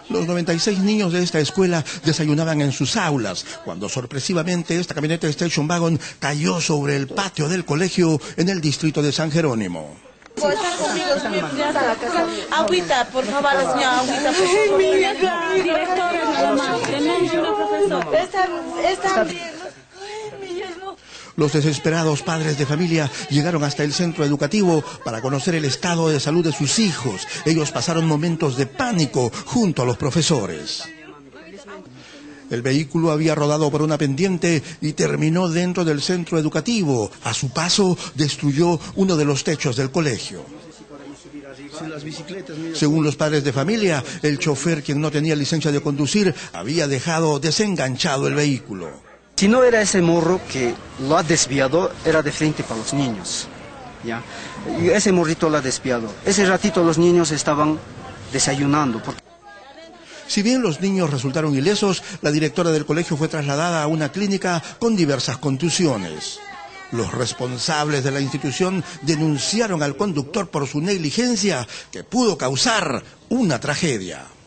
Los 96 niños de esta escuela desayunaban en sus aulas, cuando sorpresivamente esta camioneta Station Wagon cayó sobre el patio del colegio en el distrito de San Jerónimo. Agüita, por favor, señora, agüita, por Los desesperados padres de familia llegaron hasta el centro educativo para conocer el estado de salud de sus hijos. Ellos pasaron momentos de pánico junto a los profesores. El vehículo había rodado por una pendiente y terminó dentro del centro educativo. A su paso, destruyó uno de los techos del colegio. Según los padres de familia, el chofer, quien no tenía licencia de conducir, había dejado desenganchado el vehículo. Si no era ese morro que lo ha desviado, era de frente para los niños, ¿ya? Y ese morrito lo ha desviado. Ese ratito los niños estaban desayunando. Si bien los niños resultaron ilesos, la directora del colegio fue trasladada a una clínica con diversas contusiones. Los responsables de la institución denunciaron al conductor por su negligencia, que pudo causar una tragedia.